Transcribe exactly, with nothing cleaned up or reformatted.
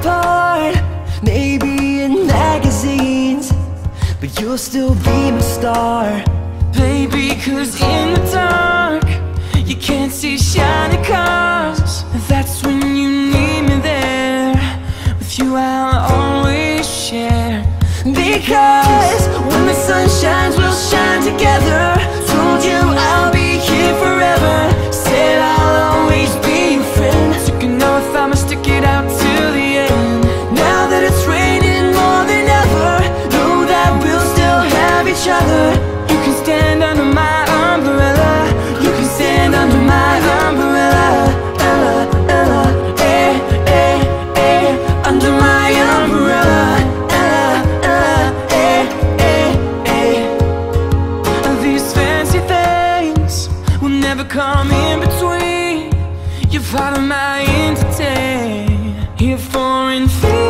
apart, maybe in magazines, but you'll still be my star. Baby, cause in the dark you can't see shiny cars. That's when you need me there. With you I'll always share. Because when the sun shines, we'll shine together. Told you I'll be here forever. Said I'll always be your friend. Took an oath I'ma stick it out till the end. Now that it's raining more than ever, know that we'll still have each other. You can stand under my umbrella. You can stand under my umbrella. Ella, Ella, eh, eh, eh. Under my umbrella. Ella, Ella, eh, eh, eh. These fancy things will never come in between. You're part of my entity. Here for infinity.